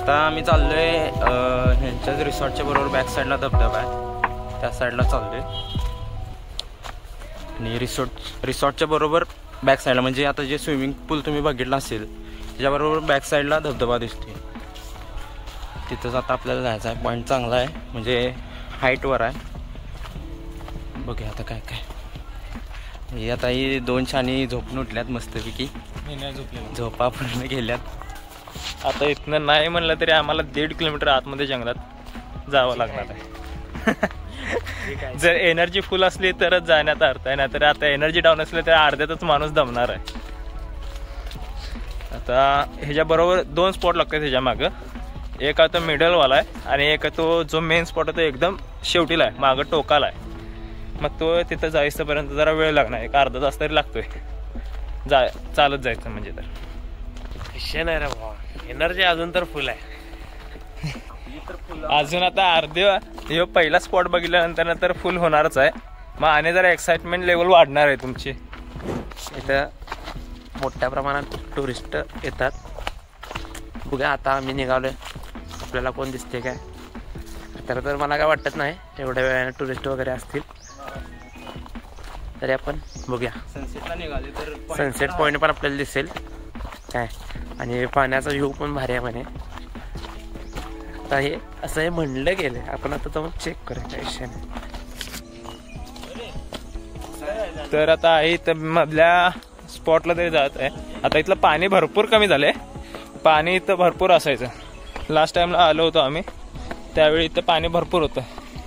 आता आम्ही चाललोय ह्यांच्याच रिसॉर्टच्या बरोबर बॅक साईडला धबधबा आहे, त्या साईडला चाललोय. आणि रिसॉर्टच्या बरोबर बॅक साईडला म्हणजे आता जे स्विमिंग पूल तुम्ही बघितलं असेल त्याच्याबरोबर बॅक साईडला धबधबा दिसते. तिथंच आता आपल्याला जायचं आहे. पॉईंट चांगला आहे म्हणजे हाईटवर आहे. बघूया आता काय काय. हे आता ही 2 छानी झोपून उठल्यात मस्तपैकी. झोपा पूर्ण गेल्यात. आता इथनं नाही म्हणलं तरी आम्हाला 1.5 किलोमीटर आतमध्ये जंगलात जावं लागणार आहे. जर एनर्जी फुल असली तरच जाण्यात अर्थ आहे, नाहीतर आता एनर्जी डाऊन असली तर अर्ध्यातच माणूस दमणार आहे. आता ह्याच्याबरोबर 2 स्पॉट लागतात ह्याच्या मागं. एक आता मिडलवाला आहे आणि एक तो जो मेन स्पॉट आहे तो एकदम शेवटीला आहे, मागं टोकाला आहे. मग तो तिथं जायचंपर्यंत जरा वेळ लागणार, एक अर्धा तास तरी लागतोय चालत जायचं म्हणजे. तर विषय नाही रे भावा, एनर्जी अजून तर फुल आहे. अजून आता अर्धे पहिला स्पॉट बघितल्यानंतर तर फुल होणारच आहे. मग आणि जरा एक्साइटमेंट लेवल वाढणार आहे तुमची. इथं मोठ्या प्रमाणात टुरिस्ट येतात. बघा आता आम्ही निघालोय, आपल्याला कोण दिसते काय. तर मला काय वाटत नाही एवढ्या वेळाने टुरिस्ट वगैरे असतील, तरी आपण बघूया. सनसेटला निघाले तर सनसेट पॉईंट पण आपल्याला दिसेल काय, आणि पाण्याचा व्ह्यू पण भारी आहे म्हणे. आता हे असं हे म्हणलं गेलं, आपण आता जाऊन चेक करूया काय विषय नाही. तर आता इथं मधल्या स्पॉटला तरी जात आहे. आता इथलं पाणी भरपूर कमी झालंय. पाणी इथं भरपूर असायचं. लास्ट टाइमला आलो होतो आम्ही, त्यावेळी इथं पाणी भरपूर होतं.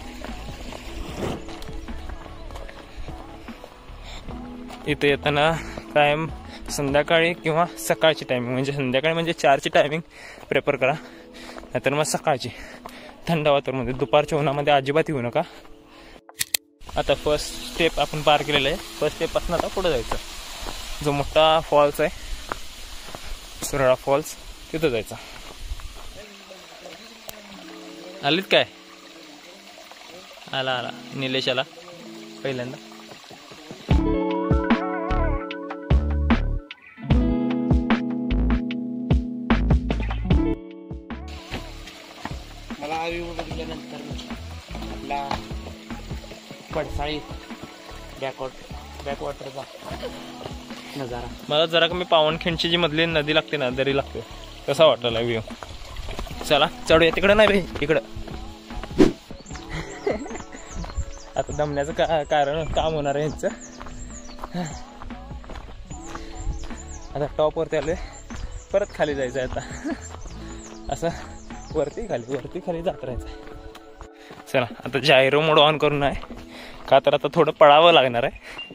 इथे येताना कायम संध्याकाळी किंवा सकाळची टायमिंग, म्हणजे संध्याकाळी म्हणजे 4ची टायमिंग प्रेफर करा, नाहीतर मग सकाळची थंड वातावरणामध्ये. दुपारच्या उन्हामध्ये अजिबात येऊ नका. आता फर्स्ट स्टेप आपण पार केलेलं आहे. फर्स्ट स्टेपपासून आता पुढे जायचं. जो मोठा फॉल्स आहे सुरळा फॉल्स, तिथं जायचं. आलीत काय? आला निलेश आला पहिल्यांदा. मला हा व्ह्यू बघितल्यानंतर आपला पडसाळी बॅकवॉटरचा नजारा, मला जरा कमी पावनखिंडची जी मधली नदी लागते ना, दरी लागते, कसा वाटला व्ह्यू. चला चढूया. तिकडं नाही भाई, इकडं. आता दमण्याचं कारण काम होणार आहे यांचं. आता टॉपवरती आलोय, परत खाली जायचं आहे. आता असं वरती खाली जात राहायचं. चला आता जायरो मोड ऑन करून आहे, का तर आता थोडं पळावं लागणार आहे.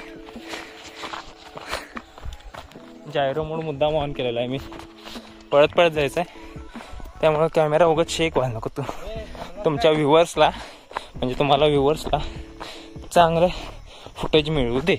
जायरो मोड मुद्दाम ऑन केलेला आहे मी. पळत जायचं आहे, त्यामुळं कॅमेरा उगाच शेक व्हायला नको. तुमच्या व्ह्युअर्सला म्हणजे तुम्हाला व्ह्युअर्सला चांगलं फुटेज मिळवू दे.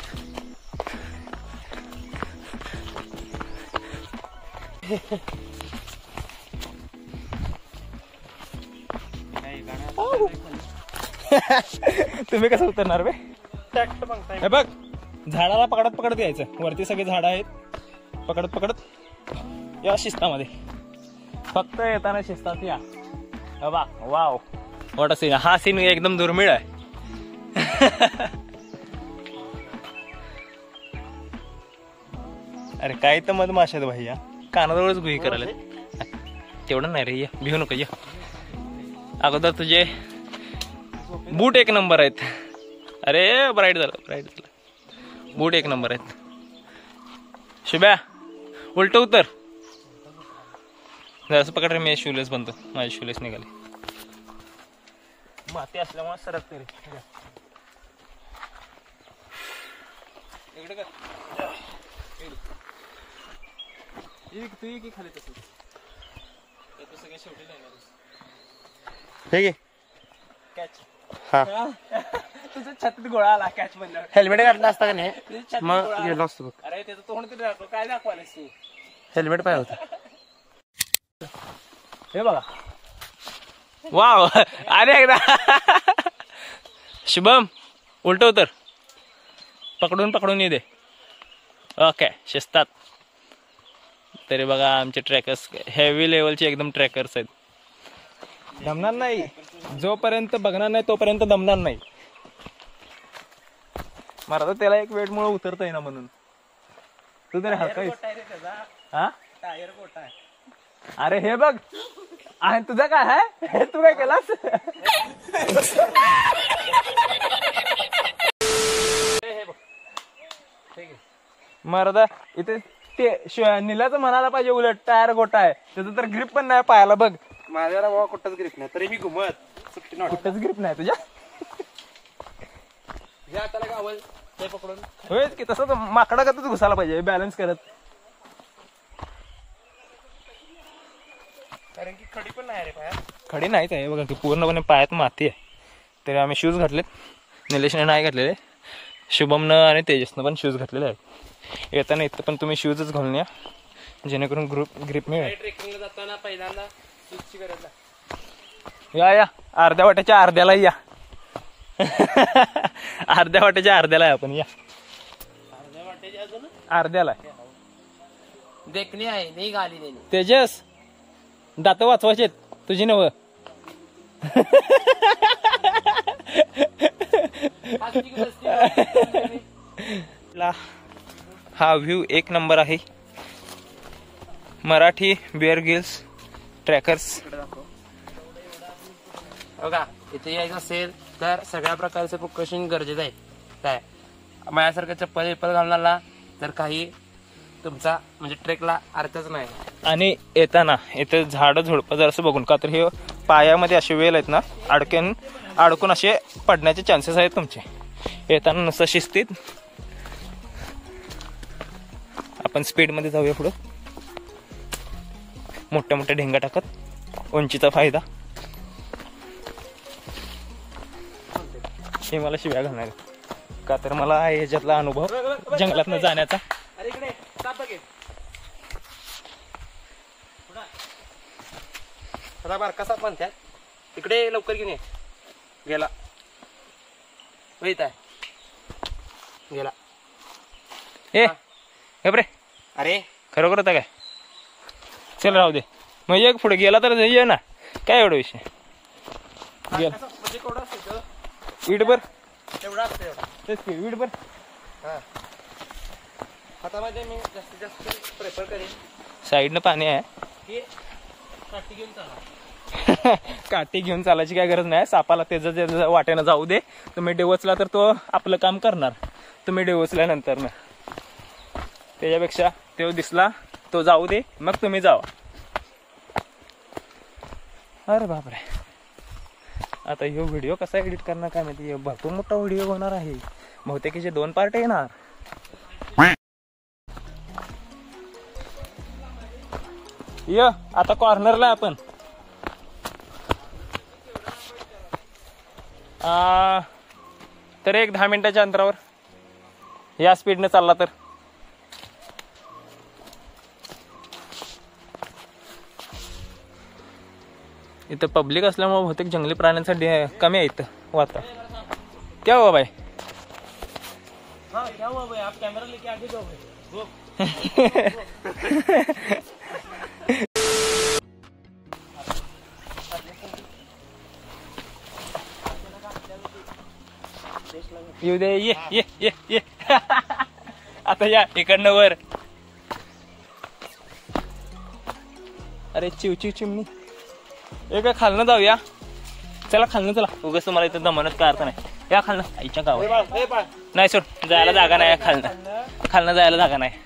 तुम्ही कसं उतरणार बे? हे बघ, झाडाला पकडत यायचं. वरती सगळी झाडं आहेत, पकडत या शिस्तामध्ये. फक्त येताना शिस्तात या. वाव, मोठा सीन. हा सीन एकदम दुर्मिळ आहे. अरे काय तर मधमाशा आहेत भाई, या कानाजवळच गुही करायला. तेवढं नाही रे, भिऊ नको. या अगोदर तुझे बूट 1 नंबर आहेत. अरे ब्राईट झालं. बूट 1 नंबर आहेत. शुभ्या उलट उतर. जरासं पकड रे, मी शूलेस बनतो. माझे शूलेस निघाले. माती असल्यामुळे सरकते रे. इकडे कर. तू ये की खाली. तसं सगळे शेवटी ठीक आहे. कॅच. हा तुझं छातीत गोळा आला कॅच म्हणल्यावर. हेल्मेट घातला असता का नाही मग गेलो असतो. अरे त्याचं तोंड तरी दाखव. काय दाखवायलास तू? हेल्मेट पाहिजे होतं. हे बघा. वाव. अरे एकदा शुभम उलट उतर. पकडून ये दे. ओके शिस्तात. तरी बघा आमचे ट्रॅकर्स हेवी लेवलचे एकदम ट्रॅकर्स आहेत. दमणार नाही, जोपर्यंत बघणार नाही तोपर्यंत दमणार नाही. मला तर त्याला एक वेटमुळे उतरता येईना म्हणून. तू तरी हलका हा टायर मोठा आहे. अरे हे बघ आहे तुझं काय आहे, हे तू काय केलास? मरदा इथे ते निलाचं म्हणायला पाहिजे उलट टायर गोटा आहे, त्याचं तर ग्रिप पण नाही पायाला. बघ माझ्याला बाबा कुठंच ग्रिप नाही, तरी मी घुमत सुट्टी नव्हती. कुठंच ग्रिप नाही तुझ्या. हाताला गावल ते पकडून होय की तसंच माकडागतच घुसायला पाहिजे बॅलन्स करत. कारण की खडी पण नाही रे पायात. खडी नाहीच आहे बघा की पूर्णपणे पायात माती आहे. तरी आम्ही शूज घातलेत, निलेशने नाही घातलेले, शुभमनं आणि तेजसनं पण शूज घातलेले आहेत. येताना इथं पण तुम्ही शूजच घालून या जेणेकरून ग्रिप मिळेल. ट्रेकिंगला जाताना पहिल्यांदा शूजची गरज आहे. या अर्ध्या वाट्याच्या अर्ध्याला या. अर्ध्या वाट्याच्या अर्ध्याला आहे आपण. या अर्ध्याला देखणी आहे नाही गाली देणे. तेजस दात वाचवायचे तुझी नव. हा व्ह्यू एक नंबर आहे. Marathi Bear Grylls trackers. बघा इथे यायचं असेल तर सगळ्या प्रकारचे प्रिकॉशन गरजेचं आहे. काय माझ्यासारखं चप्पल विप्पल घालणारला तर काही तुमचा म्हणजे ट्रेकला अर्थच नाही. आणि येताना इथे झाडं झुडपं जर असं बघून, का तर हे पायामध्ये असे वेल आहेत ना, अडकून असे पडण्याचे चान्सेस आहेत तुमचे. येताना नुसतं शिस्तीत आपण स्पीडमध्ये जाऊया पुढं, मोठ्या मोठ्या ढेंगा टाकत. उंचीचा फायदा. हे मला शिव्या घालणार का तर मला ह्याच्यातला अनुभव जंगलातनं जाण्याचा. कसा पण त्या इकडे लवकर घेऊन ये. गेला माहित आहे गेला. ए रे अरे खरोखर होता काय? चल राहू दे. म्हणजे पुढे गेला तर ये ना, काय एवढा विषय. गेला वीटभर तेच की वीटभर. हातामध्ये मी जास्तीत जास्त प्रेफर करेन साईडनं पाणी आहे. काठी घेऊन चाला. काठी घेऊन चालायची काय गरज नाही. सापाला त्याचं वाटेनं जाऊ दे. तुम्ही डिवचला तर तो आपलं काम करणार. तुम्ही डिवचल्यानंतर ना त्याच्यापेक्षा तो दिसला तो जाऊ दे, मग तुम्ही जावा. अरे बापरे, आता ह्यो व्हिडिओ कसा एडिट करणार काय माहिती. भरपूर मोठा व्हिडिओ होणार आहे. बहुतेकीचे 2 पार्ट येणार. य आता कॉर्नरला आपण तर एक 10 मिनिटाच्या अंतरावर या स्पीडने चालला तर. इथं पब्लिक असल्यामुळे बहुतेक जंगली प्राण्यांसाठी कमी आहे इथं वातावरण. क्या हुआ भाई? क्या हुआ भाई? आप कैमरा लेके आगे जाओ भाई. येऊ दे. ये ये ये ये. आता या इकडनं वर. अरे चिवचिव चिमणी. एक खालनं जाऊया. चला खालनं चला. उगाच तुम्हाला इथं दमनच काय अर्थ नाही. या खालनं आईच्या गावात नाही सोड जायला जागा नाही. खालनं जायला जागा नाही.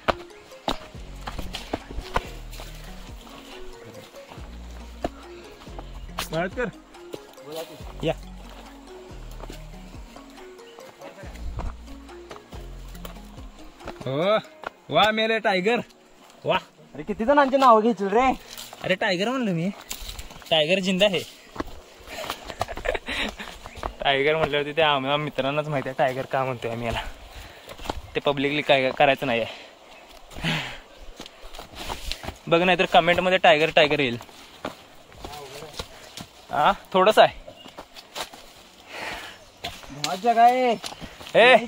या हो वा मेरे टायगर वा. अरे किती जणांची नाव घेतील रे. अरे टायगर म्हणलं मी. टायगर जिंदा आहे. टायगर म्हटल्यावरती ते आम्हाला मित्रांनाच माहिती आहे टायगर का म्हणतोय आम्ही याला. ते पब्लिकली काय करायचं नाही आहे. बघ नाही तर कमेंटमध्ये टायगर टायगर येईल. हा थोडंच आहे. बहुत जगह आहे.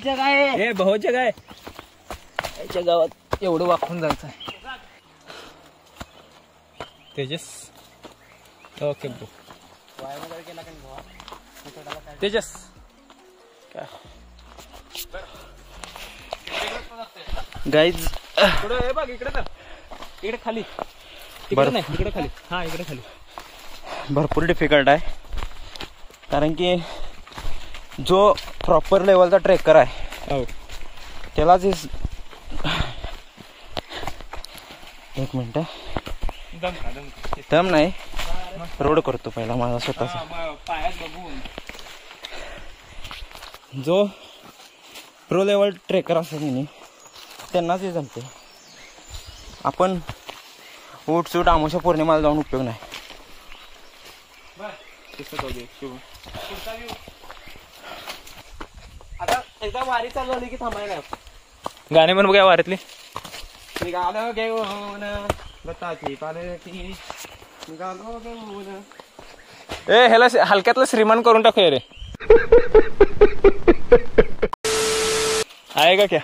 हे बहुत जगह आहे. याच्या गावात एवढं वाकून जायचं आहे. तेजस ओके ब्रो तेजस काय गाईज इकडे बघ इकडे तर इकडे खाली इकडे नाही इकडे खाली हा इकडे खाली भरपूर डिफिकल्ट आहे कारण की जो प्रॉपर लेवलचा ट्रेकर आहे हो त्यालाच एक मिनिट दम नाही रोड करतो पहिला माझा स्वतःचा पायात बघून जो प्रो लेवल ट्रेकर असेल की त्यांनाच हे जमते आपण उठ सूट आमोशा पौर्णिमाला जाऊन उपयोग नाही आता एकदा वारी चालू झाली की थांबायला गाणे पण बघा वारीतली निघालो घेऊन दत्ताची पालखी निघालो घेऊन ए ह्याला हलक्यातलं श्रीमान करून टाकूया रे आहे का क्या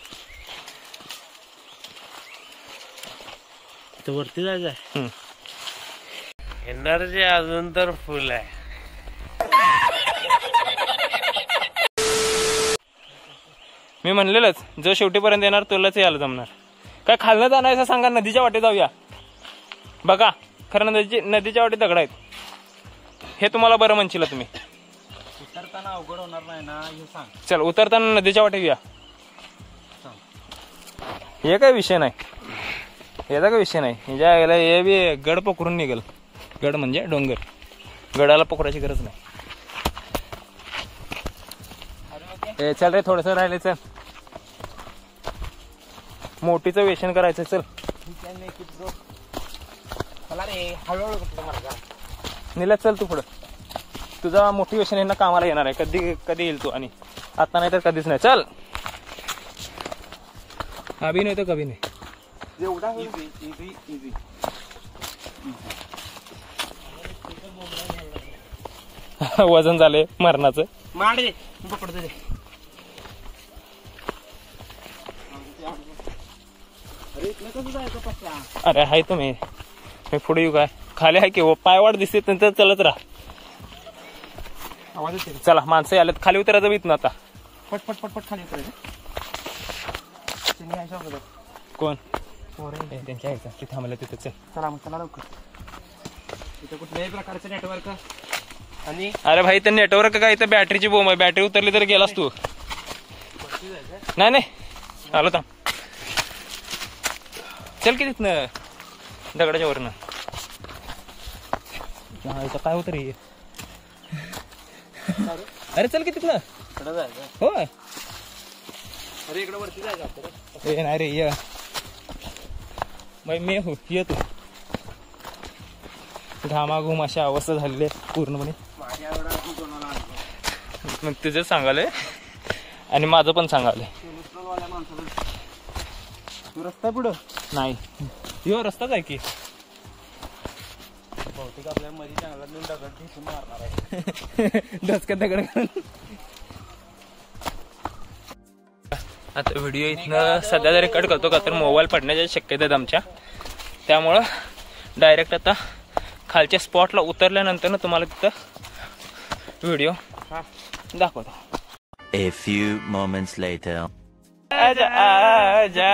वरती जायचं एनर्जी अजून तर फुल आहे. मी म्हणलेलंच जो शेवटीपर्यंत येणार तुलाच यायला जमणार. काय खालनं जाणार सांगा नदीच्या वाटे जाऊया. बघा खरं नदीच्या वाटे दगड आहेत हे तुम्हाला बरं म्हणशील तुम्ही. उतरताना अवघड होणार नाही ना हे सांग. चल उतरताना नदीच्या वाटे घेऊया. हे काय विषय नाही याचा काय विषय नाही. हे बी गड पकडून निघेल. गड म्हणजे डोंगर गडाला पकडायची गरज नाही. ए चल रे थोडस राहिले चल. मोठीचं वेषण करायचं चल. निलत चल तू पुढं. तुझा मोटिवेशन यांना कामाला येणार आहे. कधी येईल तू आणि आता नाही तर कधीच नाही. चल अभि नाही तर कभी नाही. वजन झाले मरणाचं. अरे हाय तुम्ही मी पुढे येऊ काय. खाली आहे की पायवाट दिसते नंतर चलत राहा. चला माणसं आलेत खाली उतरायचं बीत ना आता. पटपट पटपट खाली उतरायचं. कोण त्यांच्या यायचं ते थांबलं तिथं. चल चला मग चला लवकर. इथं कुठल्याही प्रकारचं नेटवर्क आणि अरे भाई ते नेटवर्क काय इथं बॅटरीची बोंब आहे. बॅटरी उतरली तर गेलास तू. नाही नाही आलो थांब. चल की तिथनं दगडाच्या वरनं. इथं काय होतं रे. अरे चल की तिथनं. होय अरे इकडे वरती जायचं. ए नाही रे ये बाई मी हो ये तू. घामाघूम अशा अवस्था झालेली आहे पूर्णपणे. मग तुझं सांगालय आणि माझं पण सांगालय. रस्ता पुढं नाही यो रस्ताच आहे की. बहुतेक आपल्या मध्ये चांगला दगड ठेचून मारणार आहे. डोसक्यात दगड घालून. आता व्हिडिओ इथनं सध्या जरी कट करतो का तर मोबाईल पडण्याच्या शक्यता आहेत आमच्या. त्यामुळं डायरेक्ट आता खालच्या स्पॉटला उतरल्यानंतर ना तुम्हाला तिथं व्हिडिओ दाखवतो. A few moments later. आजा आजा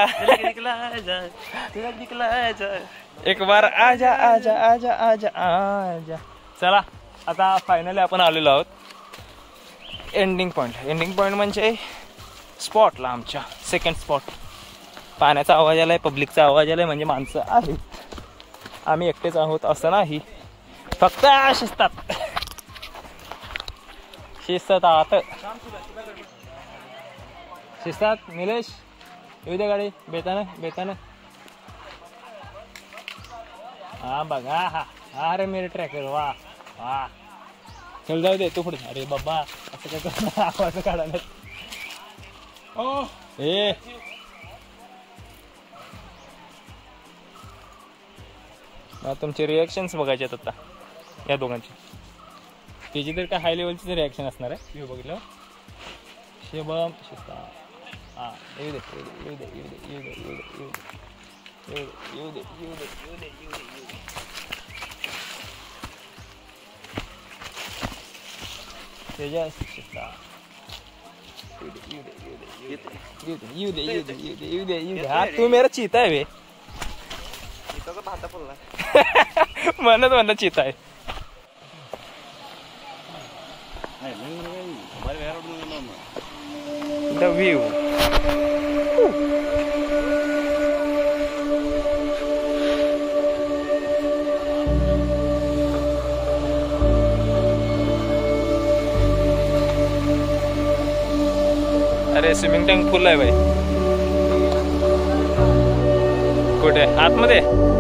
एक बार आजा आजा आजा आजा आजा. चला आता फायनली आपण आलेलो आहोत एंडिंग पॉईंट. एंडिंग पॉईंट म्हणजे स्पॉटला आमच्या सेकंड स्पॉट. पाण्याचा आवाज आलाय पब्लिकचा आवाज आलाय म्हणजे माणसं आहेत. आम्ही एकटेच आहोत असं नाही. फक्त शिस्तात शिस्तात शिस्तात. निलेश येऊ दे गाडी. बेतानं हा बघा हा अरे मेरे ट्रॅकर वा वा. चल जाऊ दे तू पुढे. अरे बाबा असं काय आवाज काढायला. ओ ए तुमचे रिॲक्शन्स बघायचे आहेत आता या दोघांची. त्याची तर काय हाय लेवलचीच रिॲक्शन असणार आहे. मी बघितलं शिवम शिस्ता. हा येऊ दे येऊ दे येऊ दे येऊ दे येऊ दे येऊ दे येऊ दे येऊ दे येऊ दे येऊ दे येऊ दे येऊ दे. तू मेरा चीता आहे बे. म्हणत चीता आहे. The view. अरे स्विमिंग टँक फुल आहे भाई. कुठे आतमध्ये?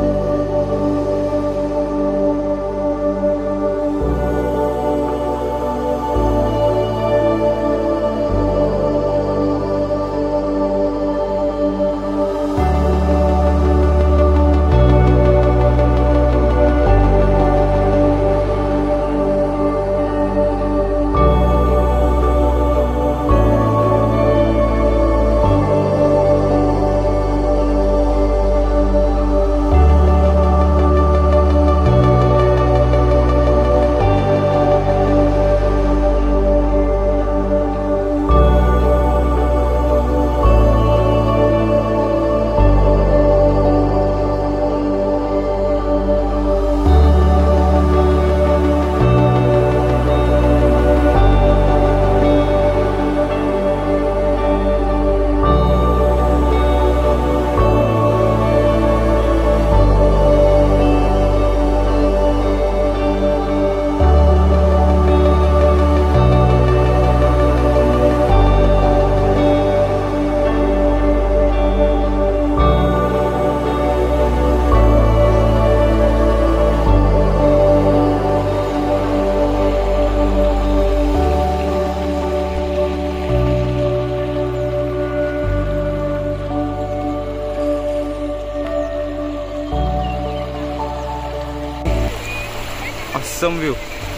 Awesome view.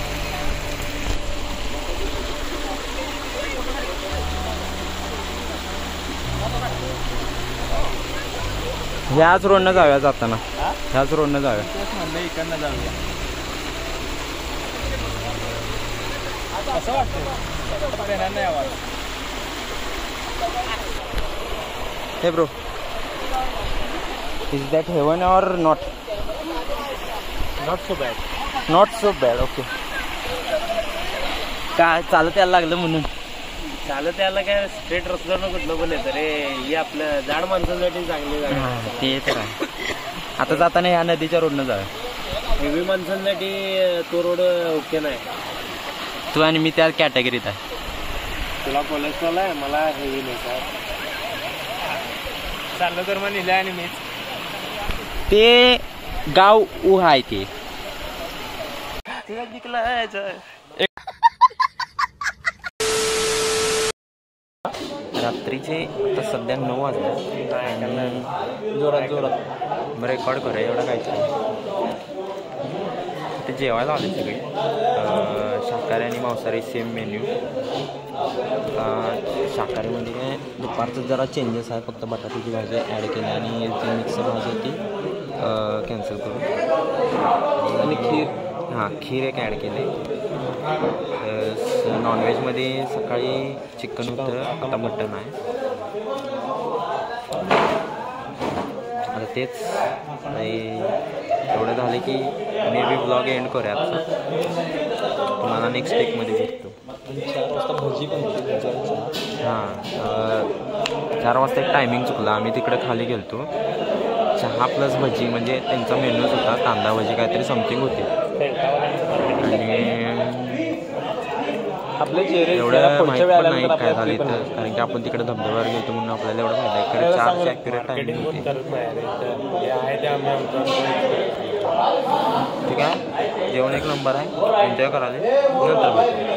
ह्याच रोडनं जाऊया जाताना. ह्याच रोडनं जाऊया. इकडनं जाऊया. असं वाटतं नाही आवाज. हे bro, is that heaven or not? Not so bad. Not so bad. Okay. काय चालत यायला लागलं म्हणून? चालत यायला काय स्ट्रेट रस्त्यावर कुठलं पण येतं रे. ही आपलं जाड माणसांसाठी चांगली जागा. ते तर आहे. आता जाताना ह्या नदीच्या रोडनं जाऊया. हेवी माणसांसाठी तो रोड ओके नाही. तू आणि मी त्या कॅटेगरीत आहे. तुला कोलेस्ट्रॉल आहे, मला हेवी नाही. काय चाललं तर मग नेलं आणि मी ते गाव उहा आहे ते. रात्रीचे आता सध्या 9 वाजले आणि जोरात रेकॉर्ड करूया एवढं काहीच नाही. ते जेवायला आले सगळे. शाकाहारी आणि मांसाहारी सेम मेन्यू. शाकाहारीमध्ये काय दुपारचं जरा चेंजेस आहे. फक्त बटाट्याची भाजी ॲड केली आणि ती मिक्स भाजी ती कॅन्सल करून आणि खीर. हां, खीर एक ॲड केली. नॉनव्हेजमध्ये सकाळी चिकन होतं, आता मटन आहे. आता तेच एवढं झालं की मे बी ब्लॉग एंड करूया आजचा. तुम्हाला नेक्स्ट टेकमध्ये भेटतो. 4 वाजता भजी पण होती. हां, 4 वाजता एक टायमिंग चुकला. आम्ही तिकडे खाली गेलतो. चहा प्लस भजी म्हणजे त्यांचा मेनूच होता. कांदा भजी काहीतरी समथिंग होती. आणि आपले चेहरे एवढं माहीत पण नाही काय झालं इथं, कारण की आपण तिकडे धबधब्यावर गेलो म्हणून आपल्याला एवढं माहिती आहे. खरं 4ची ॲक्युरेट टायमिंग होती. ठीक आहे, जेवण एक नंबर आहे. एन्जॉय करायला नंतर भेटू.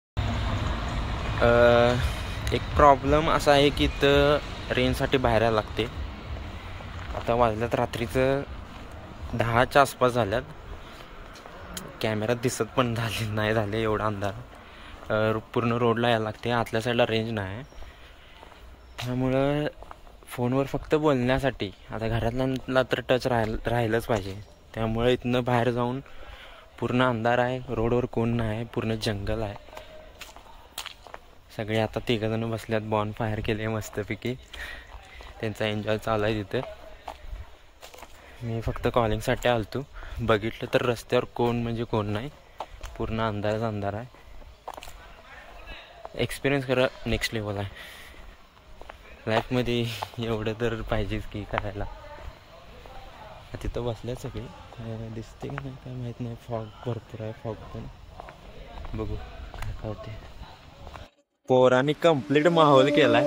एक प्रॉब्लेम असा आहे की इथं रेंजसाठी बाहेर यायला लागते. आता वाजल्यात रात्रीचं 10च्या आसपास झाल्यात. कॅमेरा दिसत पण नाही झाले एवढा अंधार. पूर्ण रोडला यायला लागते. आतल्या साईडला रेंज नाही. त्यामुळं फोनवर फक्त बोलण्यासाठी आता घरातल्यांना तर टच राहिलंच पाहिजे. त्यामुळे इथनं बाहेर जाऊन पूर्ण अंधार आहे. रोडवर कोण नाही, पूर्ण जंगल आहे. सगळे आता तिघजण बसल्यात, बॉन फायर केले मस्तपैकी, त्यांचा एन्जॉय चालू आहे तिथं. मी फक्त कॉलिंगसाठी आलतो. बघितलं तर रस्त्यावर कोण म्हणजे कोण नाही, पूर्ण अंधारच अंधार आहे. एक्सपिरियन्स खरं नेक्स्ट लेवल आहे. लाईफमध्ये एवढं तर पाहिजेच की करायला. तिथं बसल्या सगळी, दिसते की नाही काय माहीत नाही. फॉग भरपूर आहे, फॉग पण बघू काय काय होते. पोरांनी कम्प्लीट माहोल केलाय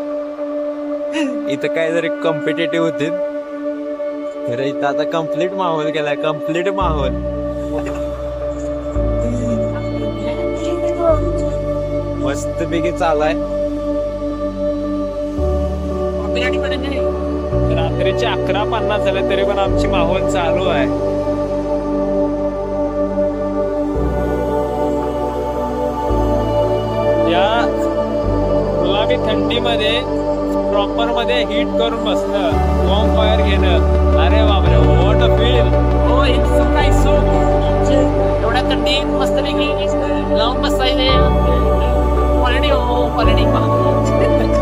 इथं. काय जरी कॉम्पिटेटिव्ह होते खरं, इथं आता कम्प्लीट माहोल केलाय, कम्प्लीट माहोल. मस्तपैकी चालाय. रात्रीचे 11:50 झाले तरी पण आमची माहोल चालू आहे. या गुलाबी थंडीमध्ये प्रॉपर मध्ये हिट करून बसणं, बॉम्ब फायर घेणं, अरे बापरे, व्हॉट अ फील. हो, इट्स सरप्राईज. सो एवढ्या थंडीत मस्तपैकी लावून बसायचे. क्वालिटी हो क्वालिटी.